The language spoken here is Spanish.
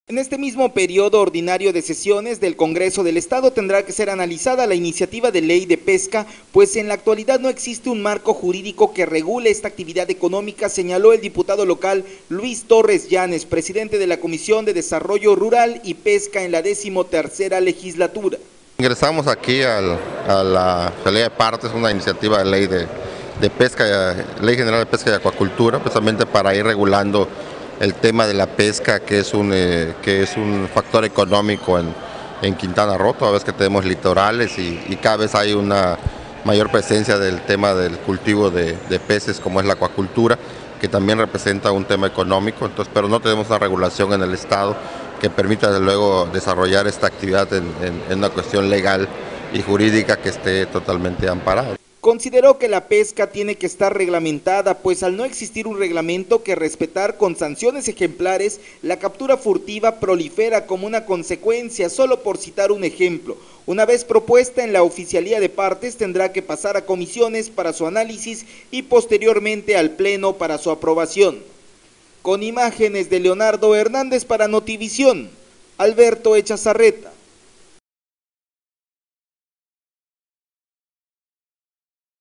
En este mismo periodo ordinario de sesiones del Congreso del Estado tendrá que ser analizada la iniciativa de ley de pesca, pues en la actualidad no existe un marco jurídico que regule esta actividad económica, señaló el diputado local Luis Torres Llanes, presidente de la Comisión de Desarrollo Rural y Pesca en la 13ª legislatura. Ingresamos aquí a la ley de partes, una iniciativa de ley de pesca, Ley General de Pesca y Acuacultura, precisamente para ir regulando el tema de la pesca, que es un factor económico en Quintana Roo, toda vez que tenemos litorales y cada vez hay una mayor presencia del tema del cultivo de peces, como es la acuacultura, que también representa un tema económico, entonces, pero no tenemos una regulación en el Estado que permita desde luego desarrollar esta actividad en una cuestión legal y jurídica que esté totalmente amparada. Consideró que la pesca tiene que estar reglamentada, pues al no existir un reglamento que respetar con sanciones ejemplares, la captura furtiva prolifera como una consecuencia, solo por citar un ejemplo. Una vez propuesta en la oficialía de partes, tendrá que pasar a comisiones para su análisis y posteriormente al Pleno para su aprobación. Con imágenes de Leonardo Hernández para Notivisión, Alberto Echazarreta.